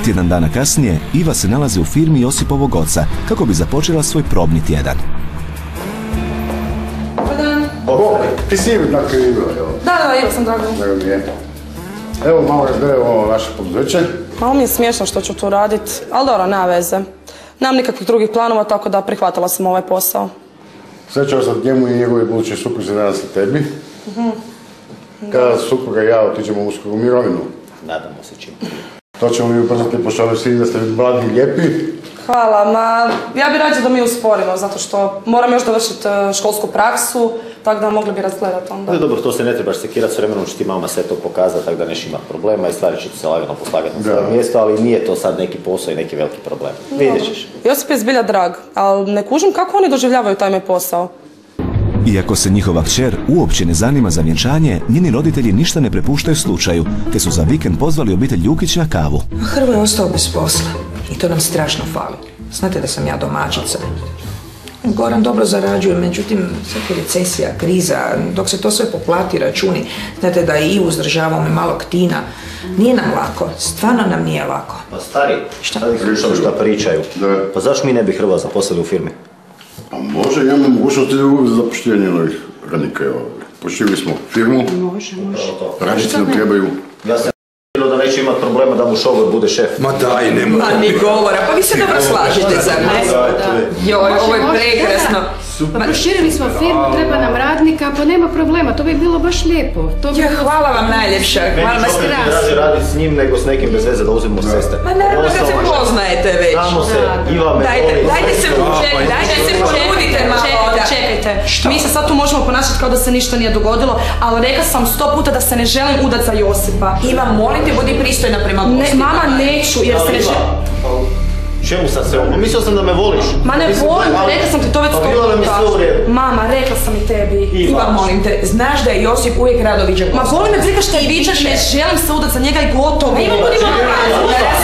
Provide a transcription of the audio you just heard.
Tjedan dana kasnije, Iva se nalazi u firmi Josipovog oca kako bi započela svoj probni tjedan. Ti si Ivi tako je Iva, evo. Da, Iva sam drago. Drago mi je. Evo, malo razgledaj ovo naše poduzeće. Malo mi je smiješno što ću tu radit, ali dobro, nema veze. Nemam nikakvih drugih planova, tako da prihvatila sam ovaj posao. Sve će ostati njemu i njegove buduće supruzi danas na tebi. Kada supruga i ja otiđemo uskoro u mirovinu. Nadamo se čim. To ćemo mi uprzati, pošto ove svi da ste mladi i lijepi. Hvala, ma ja bi rađe da mi usporimo, zato što moram još dovršiti školsku praksu, tako da mogli bi razgledati onda. Dobro, to se ne trebaš sekirati, s vremenom će ti mama sve to pokazati, tako da neš imati problema i stvari će ti se lagano poslagati na svoje mjesto, ali nije to sad neki posao i neki veliki problem. Vidjet ćeš. Josip je zbilja drag, ali ne kužim kako oni doživljavaju taj moj posao. Iako se njihova kćer uopće ne zanima za vjenčanje, njeni roditelji ništa ne prepuštaju slučaju, te su za vikend pozvali obitelj Ljukić na kavu. Hrvo je ostao bez posla i to nam strašno fali. Znate da sam ja domaćica. Goran dobro zarađuje, međutim, sad je recesija, kriza, dok se to sve poplati, računi, znate da i uzdržavamo me malog tina. Nije nam lako, stvarno nam nije lako. Pa stari, šta šta pričaju? Pa zašto mi ne bi Hrva zaposlili u firmi? Pa može, imamo mogućnosti za zapošljavanje novih radnika. Poštivili smo firmu, radnici nam trebaju. Ja sam da neće imati problema da mu šogor bude šef. Ma daj, nemoj. Ma ni govora, pa vi se dobro slažete, zar ne? Joj, ovo je prekrasno. Pa proširili smo firmu, treba nam radnika, pa nema problema, to bi bilo baš lijepo. Hvala vam najljepša, hvala vas strašno. Meni draže raditi s njim nego s nekim bez veze da uzmemo s ceste. Pa naravno kad se poznajete već. Znamo se, Iva me voli. Dajte se požudite malo. Čekajte, mi se sad tu možemo ponašati kao da se ništa nije dogodilo, ali rekla sam 100 puta da se ne želim udati za Josipa. Iva, molim te, budi pristojna prema gostima. Mama, neću, jer se ne želim... Čemu sad sve ovo? Mislio sam da me voliš. Ma ne volim, rekla sam ti to već 100 puta. Mama, rekla sam i tebi. Iva, molim te, znaš da je Josip uvijek rado viđa gosta. Ma volim me prika što je viđaš, ne želim se udati za njega i gotovo. Ima budi malo razum.